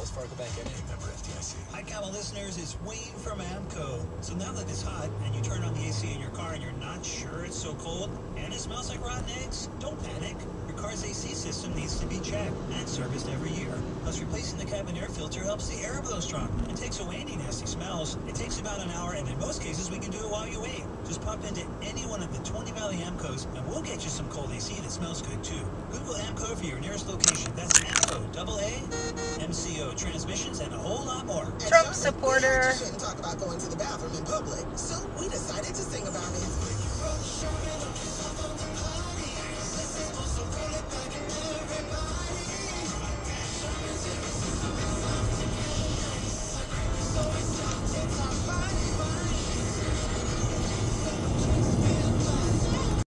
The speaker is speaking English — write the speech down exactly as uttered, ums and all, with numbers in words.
Wells Fargo Bank N A, member F D I C. Hi, Camel listeners. It's Wayne from AMCO. So now that it's hot and you turn on the A C in your car and you're not sure it's so cold and it smells like rotten eggs, don't panic. Your car's A C system needs to be checked and serviced every year. Plus, replacing the cabin air filter helps the air blow stronger and takes away any nasty smells. It takes about an hour, and in most cases, we can do it while you wait. Just pop into any one of the twenty Valley AMCOs, and we'll get you some cold A C that smells good, too. Google AMCO for your nearest location. That's AMCO, double A, M C O, transmissions, and a whole lot more. Trump supporter. We shouldn't talk about going to the bathroom in public, so we decided to sing about it.